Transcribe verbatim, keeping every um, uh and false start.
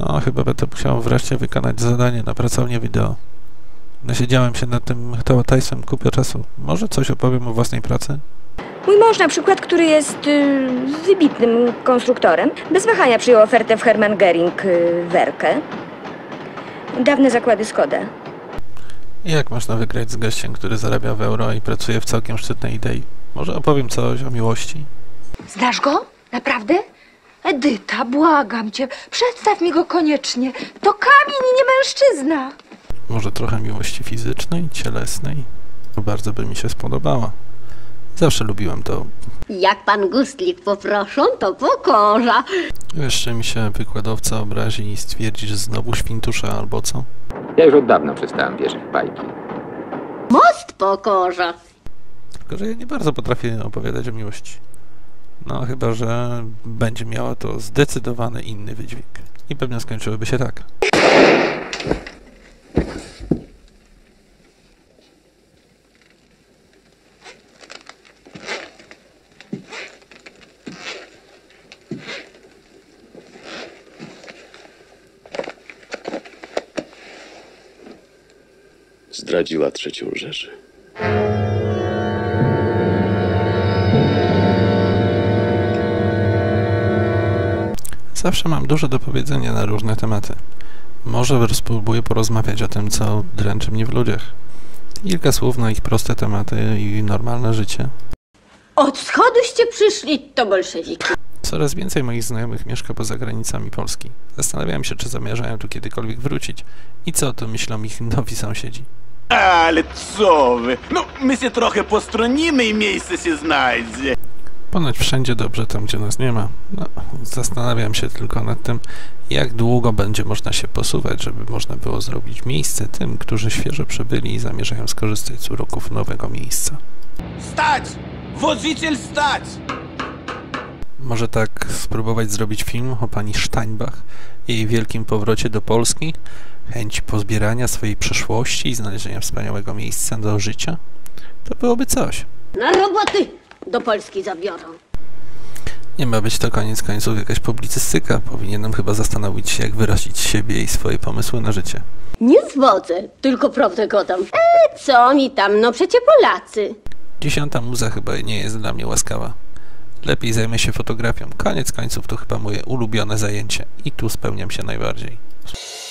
No, chyba będę musiał wreszcie wykonać zadanie na pracownię wideo. Nasiedziałem się nad tym tałataństwem kupę czasu. Może coś opowiem o własnej pracy? Mój mąż na przykład, który jest y, wybitnym konstruktorem, bez wahania przyjął ofertę w Hermann Göring y, Werke. Dawne zakłady Skoda. Jak można wygrać z gościem, który zarabia w euro i pracuje w całkiem szczytnej idei? Może opowiem coś o miłości? Znasz go? Naprawdę? Edyta, błagam cię, przedstaw mi go koniecznie. To kamień, nie mężczyzna. Może trochę miłości fizycznej, cielesnej? Bardzo by mi się spodobała. Zawsze lubiłem to. Jak pan Gustlik poproszą, to pokorza. Jeszcze mi się wykładowca obrazi i stwierdzi, że znowu świntusza albo co? Ja już od dawna przestałem wierzyć w bajki. Most pokorza. Tylko że ja nie bardzo potrafię opowiadać o miłości. No chyba, że będzie miało to zdecydowany inny wydźwięk. I pewnie skończyłoby się tak. Zdradziła trzecią Rzeszę. Zawsze mam dużo do powiedzenia na różne tematy. Może spróbuję porozmawiać o tym, co dręczy mnie w ludziach. Kilka słów na ich proste tematy i normalne życie. Od wschoduście przyszli, to bolszewiki. Coraz więcej moich znajomych mieszka poza granicami Polski. Zastanawiałem się, czy zamierzają tu kiedykolwiek wrócić i co tu myślą ich nowi sąsiedzi. Ale co wy? No, my się trochę postronimy i miejsce się znajdzie. Ponoć wszędzie dobrze tam, gdzie nas nie ma. No, zastanawiam się tylko nad tym, jak długo będzie można się posuwać, żeby można było zrobić miejsce tym, którzy świeżo przybyli i zamierzają skorzystać z uroków nowego miejsca. Stać! Wodziciel stać! Może tak spróbować zrobić film o pani Steinbach i jej wielkim powrocie do Polski? Chęć pozbierania swojej przeszłości i znalezienia wspaniałego miejsca do życia? To byłoby coś. Na roboty do Polski zabiorą. Nie ma być to koniec końców jakaś publicystyka. Powinienem chyba zastanowić się, jak wyrazić siebie i swoje pomysły na życie. Nie zwodzę, tylko prawdę gadam. E, co mi tam, no przecie Polacy. Dziesiąta muza chyba nie jest dla mnie łaskawa. Lepiej zajmę się fotografią. Koniec końców to chyba moje ulubione zajęcie i tu spełniam się najbardziej.